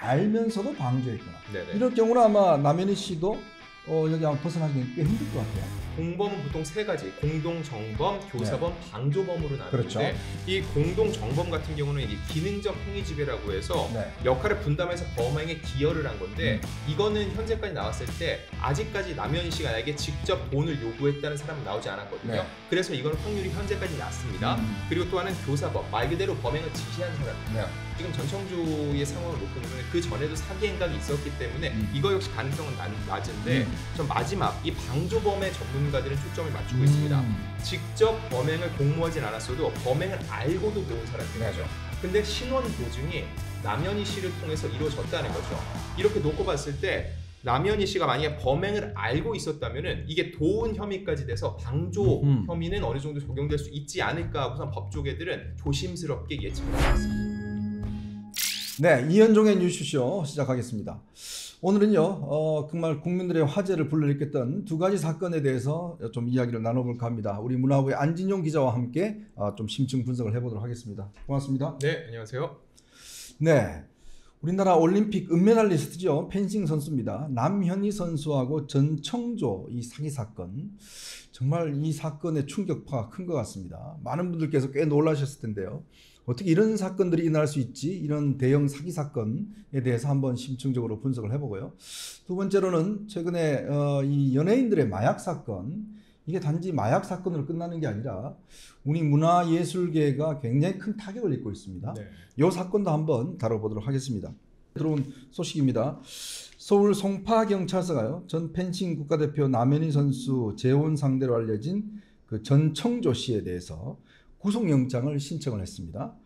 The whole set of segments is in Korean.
알면서도 방조했거나 네네. 이럴 경우는 아마 남현희 씨도 여기 아마 벗어나기 꽤 힘들 것 같아요. 공범은 보통 세 가지, 공동정범, 교사범, 방조범으로 나누는데 그렇죠. 이 공동정범 같은 경우는 이제 기능적 행위지배라고 해서 역할을 분담해서 범행에 기여를 한 건데 이거는 현재까지 나왔을 때 아직까지 남현희 씨가 나에게 직접 돈을 요구했다는 사람은 나오지 않았거든요. 그래서 이건 확률이 현재까지 낮습니다. 그리고 또 하나는 교사범, 말 그대로 범행을 지시한 사람입니다. 지금 전청조의 상황을 놓고 보면 그 전에도 사기 행각이 있었기 때문에 이거 역시 가능성은 낮은데 전 마지막 이 방조범의 전문가들은 초점을 맞추고 있습니다. 직접 범행을 공모하진 않았어도 범행을 알고도 모은 사람들이죠. 근데 신원 보증이 남현희 씨를 통해서 이루어졌다는 거죠. 이렇게 놓고 봤을 때 남현희 씨가 만약에 범행을 알고 있었다면은 이게 도운 혐의까지 돼서 방조 혐의는 어느 정도 적용될 수 있지 않을까 하고선 법조계들은 조심스럽게 예측을 하고 있습니다. 네, 이현종의 뉴스쇼 시작하겠습니다. 오늘은요, 정말 국민들의 화제를 불러일으켰던 두 가지 사건에 대해서 좀 이야기를 나눠볼까 합니다. 우리 문화부의 안진용 기자와 함께 좀 심층 분석을 해보도록 하겠습니다. 고맙습니다. 네, 안녕하세요. 네, 우리나라 올림픽 은메달리스트죠. 펜싱 선수입니다. 남현희 선수하고 전청조 이 사기 사건. 정말 이 사건의 충격파가 큰 것 같습니다. 많은 분들께서 꽤 놀라셨을 텐데요. 어떻게 이런 사건들이 일어날 수 있지? 이런 대형 사기 사건에 대해서 한번 심층적으로 분석을 해보고요. 두 번째로는 최근에 이 연예인들의 마약 사건, 이게 단지 마약 사건으로 끝나는 게 아니라 우리 문화예술계가 굉장히 큰 타격을 입고 있습니다. 이 사건도 한번 다뤄보도록 하겠습니다. 들어온 소식입니다. 서울 송파경찰서가요, 전 펜싱 국가대표 남현희 선수 재혼 상대로 알려진 그 전청조 씨에 대해서 구속영장을 신청을 했습니다.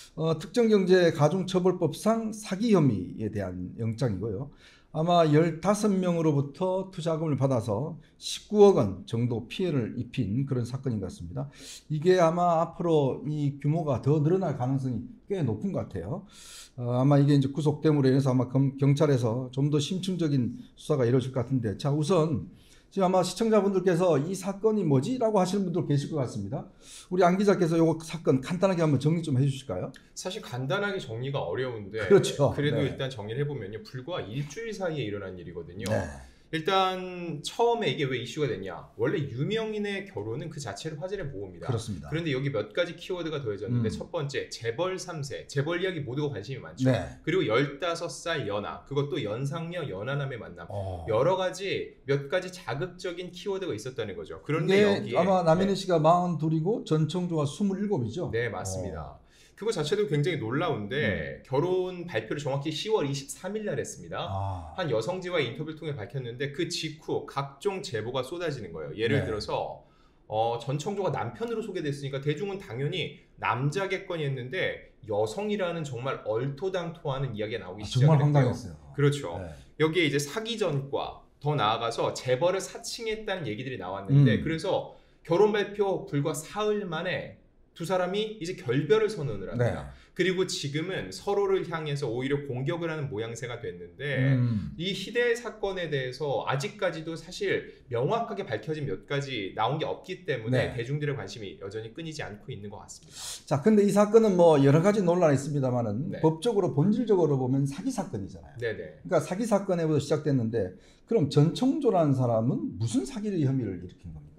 특정경제가중처벌법상 사기 혐의에 대한 영장이고요. 아마 15명으로부터 투자금을 받아서 19억 원 정도 피해를 입힌 그런 사건인 것 같습니다. 이게 아마 앞으로 이 규모가 더 늘어날 가능성이 꽤 높은 것 같아요. 아마 이게 이제 구속됨으로 인해서 아마 경찰에서 좀 더 심층적인 수사가 이루어질 것 같은데, 자, 우선 지금 아마 시청자분들께서 이 사건이 뭐지? 라고 하시는 분들 계실 것 같습니다. 우리 안 기자께서 이 사건 간단하게 한번 정리 좀 해주실까요? 사실 간단하게 정리가 어려운데 그렇죠. 그래도 일단 정리를 해보면요. 불과 일주일 사이에 일어난 일이거든요. 네. 일단 처음에 이게 왜 이슈가 됐냐. 원래 유명인의 결혼은 그 자체로 화제를 모읍니다. 그렇습니다. 그런데 여기 몇 가지 키워드가 더해졌는데 첫 번째, 재벌 3세. 재벌 이야기 모두가 관심이 많죠. 그리고 15살 연하, 그것도 연상녀 연하남의 만남. 여러 가지 몇 가지 자극적인 키워드가 있었다는 거죠. 그런데 여기에 아마 남현희 씨가 42이고 전청조가 27이죠? 네, 맞습니다. 그거 자체도 굉장히 놀라운데 결혼 발표를 정확히 10월 23일 날 했습니다. 한 여성지와의 인터뷰를 통해 밝혔는데 그 직후 각종 제보가 쏟아지는 거예요. 예를 들어서 전청조가 남편으로 소개됐으니까 대중은 당연히 남자겠거니 했는데 여성이라는 정말 얼토당토하는 이야기가 나오기 시작했고요. 정말 황당했어요. 그렇죠. 여기에 이제 사기 전과 더 나아가서 재벌을 사칭했다는 얘기들이 나왔는데 그래서 결혼 발표 불과 사흘 만에 두 사람이 이제 결별을 선언을 합니다. 그리고 지금은 서로를 향해서 오히려 공격을 하는 모양새가 됐는데 이 희대 사건에 대해서 아직까지도 사실 명확하게 밝혀진 몇 가지 나온 게 없기 때문에 대중들의 관심이 여전히 끊이지 않고 있는 것 같습니다. 자, 근데 이 사건은 뭐 여러 가지 논란이 있습니다만은 법적으로 본질적으로 보면 사기 사건이잖아요. 그러니까 사기 사건에부터 시작됐는데 그럼 전청조라는 사람은 무슨 사기를 혐의를 일으킨 겁니까?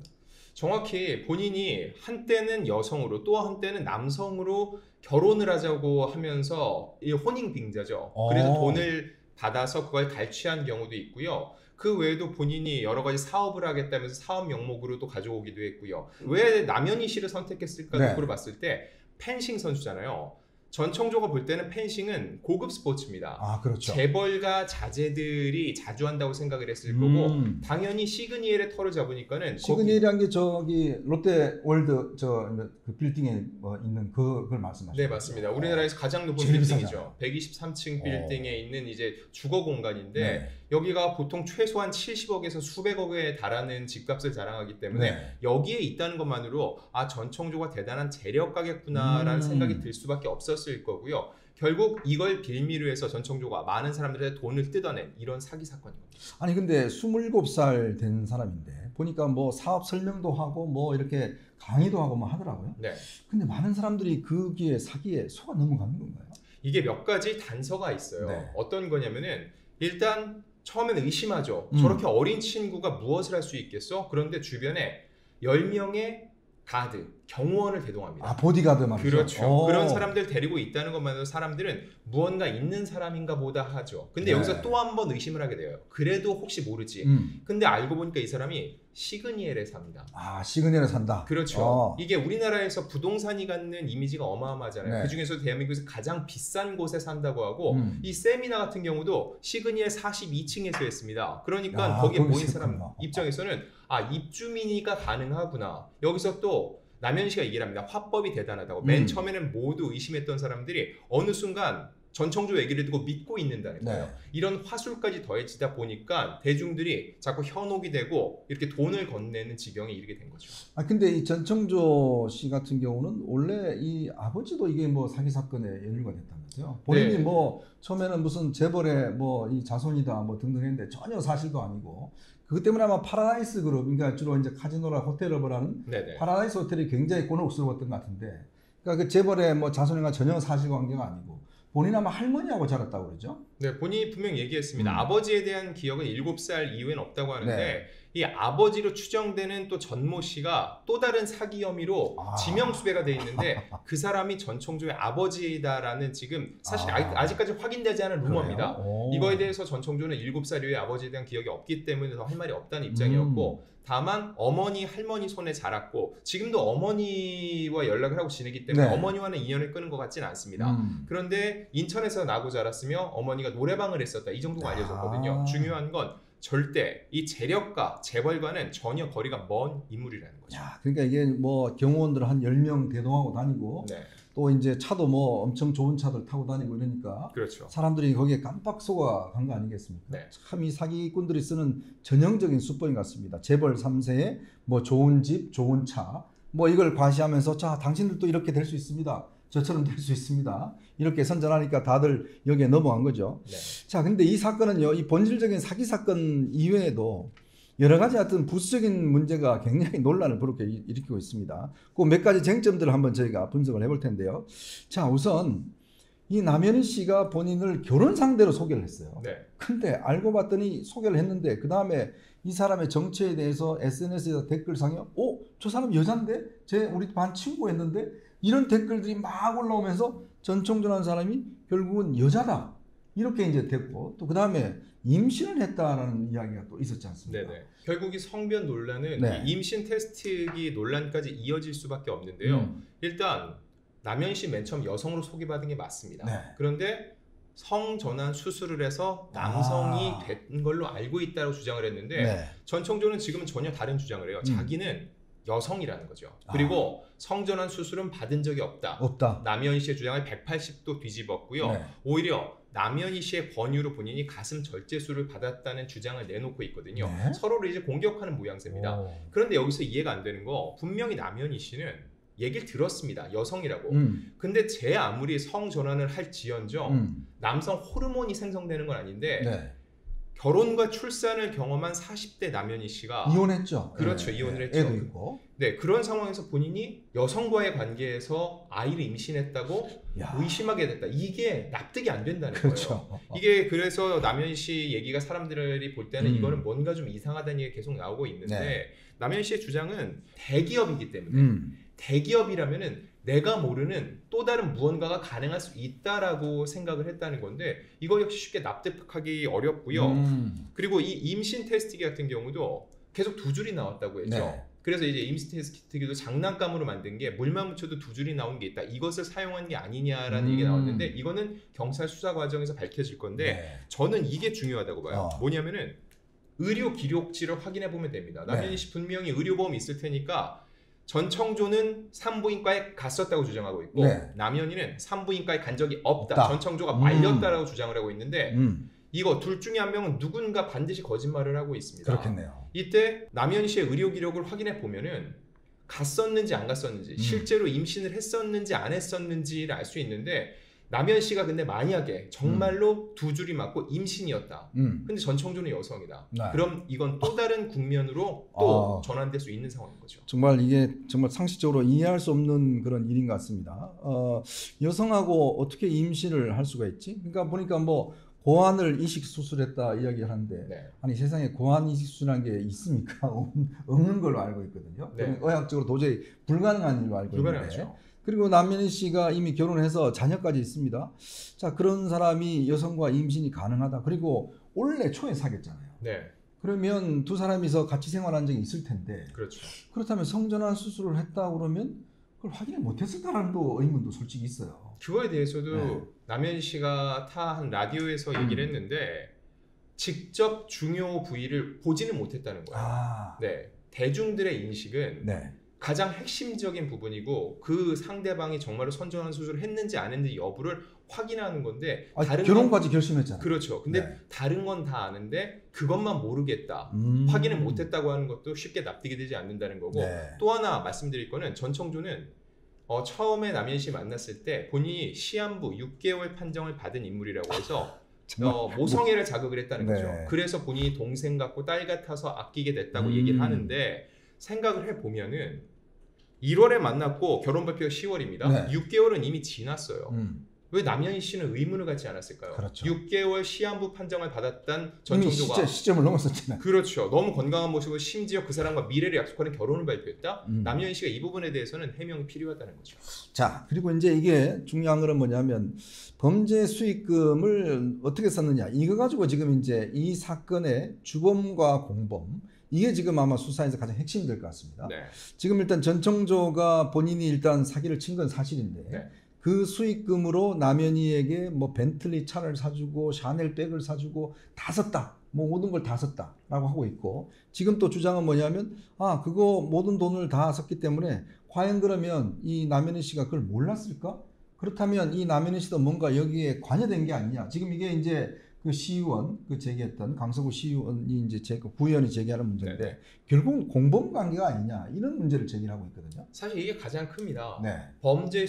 정확히 본인이 한때는 여성으로 또 한때는 남성으로 결혼을 하자고 하면서 혼인 빙자죠. 그래서 돈을 받아서 그걸 갈취한 경우도 있고요. 그 외에도 본인이 여러 가지 사업을 하겠다면서 사업 명목으로 또 가져오기도 했고요. 왜 남현희 씨를 선택했을까 물어봤을 때 펜싱 선수잖아요. 전청조가 볼 때는 펜싱은 고급 스포츠입니다. 그렇죠. 재벌가 자제들이 자주 한다고 생각을 했을 거고 당연히 시그니엘의 털을 잡으니까는 시그니엘이란 게 저기 롯데월드 그 빌딩에 있는 그걸 말씀하시죠? 네, 맞습니다. 우리나라에서 가장 높은 빌딩이죠. 123층 빌딩에 있는 이제 주거 공간인데 여기가 보통 최소한 70억에서 수백억에 달하는 집값을 자랑하기 때문에 여기에 있다는 것만으로 전청조가 대단한 재력가겠구나라는 생각이 들 수밖에 없었을 거고요. 결국 이걸 빌미로 해서 전청조가 많은 사람들의 돈을 뜯어낸 이런 사기 사건입니다. 아니 근데 27살 된 사람인데 보니까 뭐 사업 설명도 하고 뭐 이렇게 강의도 하고 뭐 하더라고요. 근데 많은 사람들이 거기에 사기에 속아 넘어가는 건가요? 이게 몇 가지 단서가 있어요. 네. 어떤 거냐면은 일단 처음에는 의심하죠. 저렇게 어린 친구가 무엇을 할 수 있겠어? 그런데 주변에 10명의 가드, 경호원을 대동합니다. 아, 보디가드 말이죠. 그렇죠. 그런 사람들 데리고 있다는 것만으로 사람들은 무언가 있는 사람인가 보다 하죠. 근데 네. 여기서 또 한 번 의심을 하게 돼요. 그래도 혹시 모르지. 근데 알고 보니까 이 사람이 시그니엘에 삽니다. 아, 시그니엘에 산다. 그렇죠. 이게 우리나라에서 부동산이 갖는 이미지가 어마어마하잖아요. 네. 그중에서 대한민국에서 가장 비싼 곳에 산다고 하고 이 세미나 같은 경우도 시그니엘 42층에서 했습니다. 그러니까 거기에 모인 사람 입장에서는 아, 입주민이가 가능하구나. 여기서 또 남현씨가 얘기를 합니다. 화법이 대단하다고. 맨 처음에는 모두 의심했던 사람들이 어느 순간 전청조 얘기를 듣고 믿고 있는다는 거예요. 네. 이런 화술까지 더해지다 보니까 대중들이 자꾸 현혹이 되고 이렇게 돈을 건네는 지경에 이르게 된 거죠. 아, 근데 이 전청조 씨 같은 경우는 원래 이 아버지도 이게 뭐 사기 사건에 연루가 됐다면서요. 본인이 네. 뭐 처음에는 무슨 재벌의 뭐 이 자손이다 뭐 등등 했는데 전혀 사실도 아니고 그것 때문에 아마 파라다이스 그룹, 그러니까 주로 이제 카지노라 호텔업을 하는 네네. 파라다이스 호텔이 굉장히 곤혹스러웠던 것 같은데, 그러니까 그 재벌의 뭐 자손과 전혀 사실관계가 아니고 본인 아마 할머니하고 자랐다고 그러죠? 네, 본인이 분명 얘기했습니다. 아버지에 대한 기억은 7살 이후엔 없다고 하는데 네. 이 아버지로 추정되는 또 전모 씨가 또 다른 사기 혐의로 지명수배가 돼 있는데 그 사람이 전청조의 아버지다라는 지금 사실 아직까지 확인되지 않은 루머입니다. 이거에 대해서 전청조는 7살 이후에 아버지에 대한 기억이 없기 때문에 더 할 말이 없다는 입장이었고 다만 어머니, 할머니 손에 자랐고 지금도 어머니와 연락을 하고 지내기 때문에 네. 어머니와는 인연을 끊은 것 같지는 않습니다. 그런데 인천에서 나고 자랐으며 어머니가 노래방을 했었다. 이 정도가 알려졌거든요. 중요한 건 절대 이 재력가, 재벌과는 전혀 거리가 먼 인물이라는 거죠. 야, 그러니까 이게 뭐 경호원들 한 10명 대동하고 다니고 네. 또 이제 차도 뭐 엄청 좋은 차들 타고 다니고 이러니까 그렇죠. 사람들이 거기에 깜빡 속아 간 거 아니겠습니까? 네. 참 이 사기꾼들이 쓰는 전형적인 수법인 것 같습니다. 재벌 3세에 뭐 좋은 집, 좋은 차, 뭐 이걸 과시하면서 자, 당신들도 이렇게 될 수 있습니다. 저처럼 될 수 있습니다. 이렇게 선전하니까 다들 여기에 넘어간 거죠. 네. 자, 근데 이 사건은요, 이 본질적인 사기 사건 이외에도 여러 가지 어떤 부수적인 문제가 굉장히 논란을 일으키고 있습니다. 그 몇 가지 쟁점들을 한번 저희가 분석을 해볼 텐데요. 자, 우선 이 남현희 씨가 본인을 결혼 상대로 소개를 했어요. 네. 근데 알고 봤더니 소개를 했는데 그 다음에 이 사람의 정체에 대해서 SNS에서 댓글상에 저 사람 여잔데? 우리 반 친구였는데? 이런 댓글들이 막 올라오면서 전청조라는 사람이 결국은 여자다. 이렇게 이제 됐고 또 그 다음에 임신을 했다라는 이야기가 또 있었지 않습니까? 네네. 결국 이 성변 논란은 네. 이 임신 테스트기 논란까지 이어질 수밖에 없는데요. 일단 남현 씨 맨 처음 여성으로 소개받은 게 맞습니다. 네. 그런데 성전환 수술을 해서 남성이 된 걸로 알고 있다고 주장을 했는데 네. 전청조는 지금은 전혀 다른 주장을 해요. 자기는 여성이라는 거죠. 그리고 성전환 수술은 받은 적이 없다. 남현희 씨의 주장을 180도 뒤집었고요. 네. 오히려 남현희 씨의 권유로 본인이 가슴 절제술을 받았다는 주장을 내놓고 있거든요. 네. 서로를 이제 공격하는 모양새입니다. 그런데 여기서 이해가 안 되는 거 분명히 남현희 씨는 얘기를 들었습니다. 여성이라고. 근데 제 아무리 성전환을 할지언정 남성 호르몬이 생성되는 건 아닌데 네. 결혼과 출산을 경험한 40대 남현희 씨가 이혼했죠. 그렇죠. 네. 이혼을 했죠. 애도 있고. 네, 그런 상황에서 본인이 여성과의 관계에서 아이를 임신했다고 의심하게 됐다. 이게 납득이 안 된다는 그렇죠. 거예요. 이게 그래서 남현희 씨 얘기가 사람들이 볼 때는 이거는 뭔가 좀 이상하다는 얘기가 계속 나오고 있는데 네. 남현희 씨의 주장은 대기업이기 때문에 대기업이라면은 내가 모르는 또 다른 무언가가 가능할 수 있다라고 생각을 했다는 건데 이거 역시 쉽게 납득하기 어렵고요. 그리고 이 임신 테스트기 같은 경우도 계속 2줄이 나왔다고 했죠. 네. 그래서 이제 임신 테스트기도 장난감으로 만든 게 물만 묻혀도 2줄이 나온 게 있다. 이것을 사용한 게 아니냐라는 얘기가 나왔는데 이거는 경찰 수사 과정에서 밝혀질 건데 네. 저는 이게 중요하다고 봐요. 뭐냐면은 의료 기록지를 확인해 보면 됩니다. 남현희 씨 분명히 의료보험이 있을 테니까 전청조는 산부인과에 갔었다고 주장하고 있고 남현희는 산부인과에 간 적이 없다. 전청조가 말렸다라고 주장을 하고 있는데 이거 둘 중에 한 명은 누군가 반드시 거짓말을 하고 있습니다. 그렇겠네요. 이때 남현희 씨의 의료 기록을 확인해 보면은 갔었는지 안 갔었는지 실제로 임신을 했었는지 안 했었는지를 알 수 있는데 남현 씨가 근데 만약에 정말로 두 줄이 맞고 임신이었다. 근데 전 청조는 여성이다. 네. 그럼 이건 또 다른 국면으로 또 전환될 수 있는 상황인 거죠. 정말 이게 정말 상식적으로 이해할 수 없는 그런 일인 것 같습니다. 여성하고 어떻게 임신을 할 수가 있지? 그러니까 보니까 뭐 고환을 이식 수술했다 이야기하는데 네. 아니 세상에 고환 이식 수술이라는 게 있습니까? 없는 걸로 알고 있거든요. 네. 의학적으로 도저히 불가능한 일로 알고 불가능하죠. 있는데 그리고 남현희 씨가 이미 결혼해서 자녀까지 있습니다. 자, 그런 사람이 여성과 임신이 가능하다. 그리고 올해 초에 사귀었잖아요. 네. 그러면 두 사람이서 같이 생활한 적이 있을 텐데 그렇죠. 그렇다면 성전환 수술을 했다 그러면 그걸 확인을 못했을까라는 또 의문도 솔직히 있어요. 그거에 대해서도 네. 남현 씨가 타 한 라디오에서 얘기를 했는데 직접 중요 부위를 보지는 못했다는 거예요. 네. 대중들의 인식은 네. 가장 핵심적인 부분이고 그 상대방이 정말로 선전환 수술을 했는지 안 했는지 여부를 확인하는 건데 다른 결혼까지 결심했잖아요. 그렇죠. 근데 네. 다른 건 다 아는데 그것만 모르겠다. 확인을 못했다고 하는 것도 쉽게 납득이 되지 않는다는 거고 네. 또 하나 말씀드릴 거는 전청조는 처음에 남현 씨 만났을 때 본인이 시한부 6개월 판정을 받은 인물이라고 해서 모성애를 자극을 했다는 네. 거죠. 그래서 본인이 동생 같고 딸 같아서 아끼게 됐다고 얘기를 하는데 생각을 해보면은 1월에 만났고 결혼 발표가 10월입니다. 네. 6개월은 이미 지났어요. 왜 왜 남현희 씨는 의문을 갖지 않았을까요? 그렇죠. 6개월 시한부 판정을 받았던 이미 전청조가 시점을 넘었었잖아요. 그렇죠. 너무 건강한 모습으로 심지어 그 사람과 미래를 약속하는 결혼을 발표했다. 남현희 씨가 이 부분에 대해서는 해명이 필요하다는 거죠. 자, 그리고 이제 이게 중요한 거는 뭐냐면 범죄 수익금을 어떻게 썼느냐 이거 가지고 지금 이제 이 사건의 주범과 공범 이게 지금 아마 수사에서 가장 핵심이 될 것 같습니다. 네. 지금 일단 전청조가 본인이 일단 사기를 친 건 사실인데 네. 그 수익금으로 남현희에게 뭐 벤틀리 차를 사주고 샤넬 백을 사주고 다 썼다. 뭐 모든 걸 다 썼다라고 하고 있고 지금 또 주장은 뭐냐면 그거 모든 돈을 다 썼기 때문에 과연 그러면 이 남현희 씨가 그걸 몰랐을까? 그렇다면 이 남현희 씨도 뭔가 여기에 관여된 게 아니냐. 지금 이게 이제 그 시의원 제기했던 강서구 시의원이 이제 구의원이 제기하는 문제인데 네. 결국은 공범 관계가 아니냐 이런 문제를 제기하고 있거든요. 사실 이게 가장 큽니다. 네. 범죄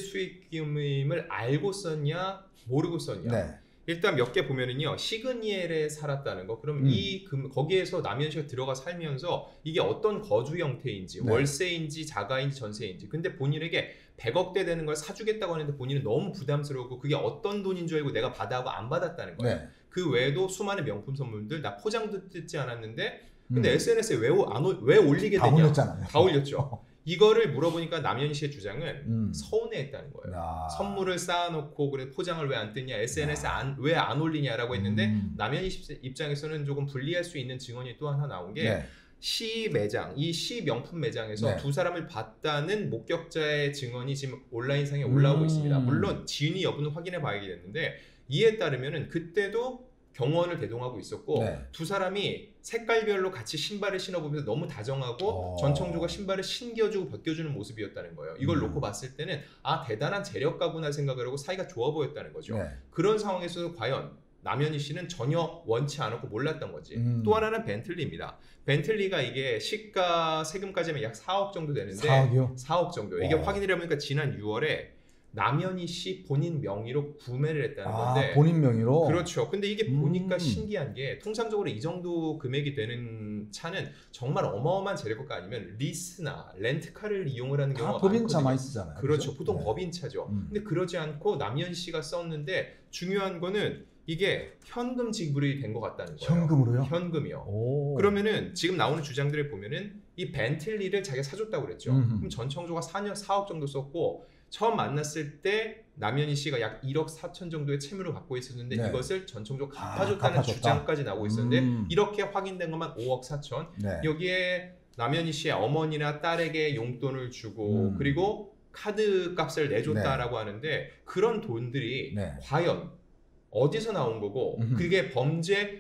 수익금을 알고 썼냐 모르고 썼냐. 네. 일단 몇 개 보면은요 시그니엘에 살았다는 거. 그럼 거기에서 남현 씨가 들어가 살면서 이게 어떤 거주 형태인지 네. 월세인지 자가인지 전세인지. 근데 본인에게 100억대 되는 걸 사주겠다고 하는데 본인은 너무 부담스러웠고 그게 어떤 돈인 줄 알고 내가 받아하고 안 받았다는 거예요. 네. 그 외에도 수많은 명품 선물들 나 포장도 뜯지 않았는데 근데 SNS에 왜 올리게 다 되냐. 올렸잖아요. 다 올렸죠. 이거를 물어보니까 남현 씨의 주장은 서운해했다는 거예요. 야. 선물을 쌓아놓고 그래 포장을 왜 안 뜯냐, SNS에 왜 안 올리냐라고 했는데 남현 씨 입장에서는 조금 불리할 수 있는 증언이 또 하나 나온 게 네. 시 매장, 이 시 명품 매장에서 네. 두 사람을 봤다는 목격자의 증언이 지금 온라인상에 올라오고 있습니다. 물론 지인이 여부는 확인해 봐야겠는데 이에 따르면은 그때도 경호원을 대동하고 있었고 네. 두 사람이 색깔별로 같이 신발을 신어보면서 너무 다정하고 전청조가 신발을 신겨주고 벗겨주는 모습이었다는 거예요. 이걸 놓고 봤을 때는 대단한 재력가구나 생각을 하고 사이가 좋아 보였다는 거죠. 네. 그런 상황에서 과연 남현희 씨는 전혀 원치 않았고 몰랐던 거지. 또 하나는 벤틀리입니다. 벤틀리가 이게 시가 세금까지 하면 약 4억 정도 되는데 4억이요? 4억 정도. 이게 확인을 해보니까 지난 6월에 남현희 씨 본인 명의로 구매를 했다는 건데 본인 명의로? 그렇죠. 근데 이게 보니까 신기한 게 통상적으로 이 정도 금액이 되는 차는 정말 어마어마한 재력가 아니면 리스나 렌트카를 이용을 하는 경우가 법인차 많거든요. 많이 쓰잖아요. 그렇죠. 보통 네. 법인차죠. 근데 그러지 않고 남현 씨가 썼는데 중요한 거는 이게 현금 지불이 된 것 같다는 거예요. 현금으로요? 현금이요. 오. 그러면은 지금 나오는 주장들을 보면은 이 벤틀리를 자기가 사줬다고 그랬죠. 그럼 전청조가 4억 정도 썼고 처음 만났을 때 남현희 씨가 약 1억 4천 정도의 채무를 갖고 있었는데 네. 이것을 전청조 갚아줬다는 갚아줬다. 주장까지 나오고 있었는데 이렇게 확인된 것만 5억 4천. 네. 여기에 남현희 씨의 어머니나 딸에게 용돈을 주고 그리고 카드 값을 내줬다라고 하는데 그런 돈들이 네. 과연 어디서 나온 거고 그게 범죄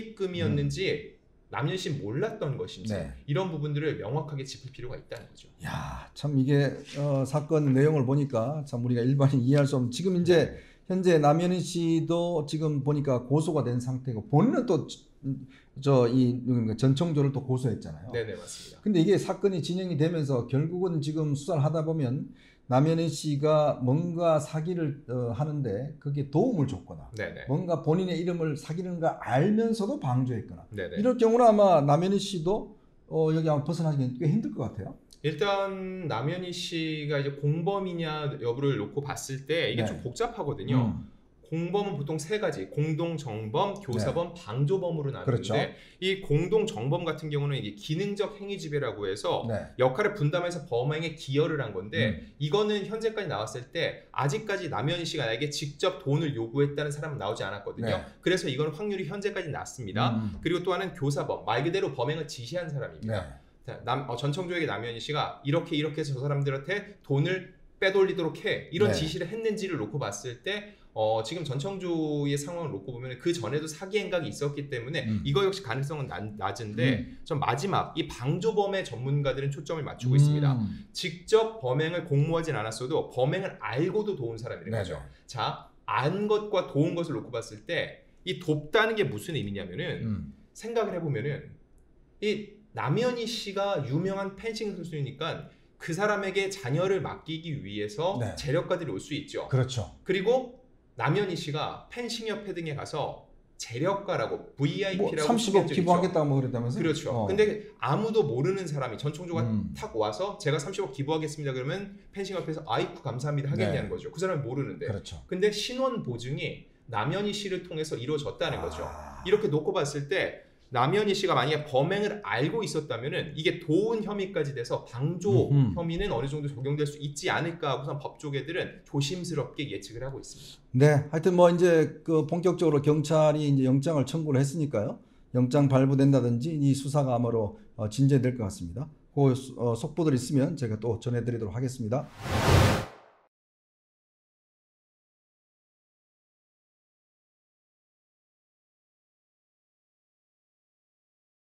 수익금이었는지 남현 씨 몰랐던 것인지 네. 이런 부분들을 명확하게 짚을 필요가 있다는 거죠. 야, 참 이게 사건 내용을 보니까 참 우리가 일반인 이해할 수 없는 지금 이제 현재 남현희 씨도 지금 보니까 고소가 된 상태고 본인은 또 전청조를 또 고소했잖아요. 네네 맞습니다. 근데 이게 사건이 진행이 되면서 결국은 지금 수사를 하다 보면 남현희 씨가 뭔가 사기를 하는데 그게 도움을 줬거나 네네. 뭔가 본인의 이름을 사기는 걸 알면서도 방조했거나 네네. 이럴 경우는 아마 남현희 씨도 여기 아마 벗어나기 꽤 힘들 것 같아요. 일단 남현희 씨가 이제 공범이냐 여부를 놓고 봤을 때 이게 네. 좀 복잡하거든요. 공범은 보통 세 가지: 공동 정범, 교사범, 방조범으로 나누는데 그렇죠. 이 공동 정범 같은 경우는 이게 기능적 행위 지배라고 해서 역할을 분담해서 범행에 기여를 한 건데 이거는 현재까지 나왔을 때 아직까지 남현희 씨가 나에게 직접 돈을 요구했다는 사람은 나오지 않았거든요. 그래서 이건 확률이 현재까지 낮습니다. 그리고 또 하나는 교사범, 말 그대로 범행을 지시한 사람입니다. 전청조에게 남현희 씨가 이렇게 해서 저 사람들한테 돈을 빼돌리도록 해, 이런 지시를 했는지를 놓고 봤을 때 지금 전청조의 상황을 놓고 보면 그 전에도 사기 행각이 있었기 때문에 이거 역시 가능성은 낮은데 전 마지막 이 방조범의 전문가들은 초점을 맞추고 있습니다. 직접 범행을 공모하진 않았어도 범행을 알고도 도운 사람이라는 거죠. 자, 안 것과 도운 것을 놓고 봤을 때 이 돕다는 게 무슨 의미냐면은 생각을 해보면은 이 남현희 씨가 유명한 펜싱 선수이니까 그 사람에게 자녀를 맡기기 위해서 재력가들이 올 수 있죠. 그렇죠. 그리고 남현희 씨가 펜싱협회 등에 가서 재력가라고 VIP라고 30억 기부하겠다고 뭐 그랬다면서요? 그렇죠. 근데 아무도 모르는 사람이 전청조가 탁 와서 제가 30억 기부하겠습니다 그러면 펜싱협회에서 아이쿠 감사합니다 하겠냐는 거죠. 그 사람이 모르는데. 그렇죠. 근데 신원 보증이 남현희 씨를 통해서 이루어졌다는 거죠. 이렇게 놓고 봤을 때 남현희 씨가 만약에 범행을 알고 있었다면은 이게 도운 혐의까지 돼서 방조 혐의는 어느 정도 적용될 수 있지 않을까 하고선 법조계들은 조심스럽게 예측을 하고 있습니다. 네, 하여튼 뭐 이제 그 본격적으로 경찰이 이제 영장을 청구를 했으니까요. 영장 발부된다든지 이 수사가 아마로 진전될 것 같습니다. 그 속보들 있으면 제가 또 전해드리도록 하겠습니다.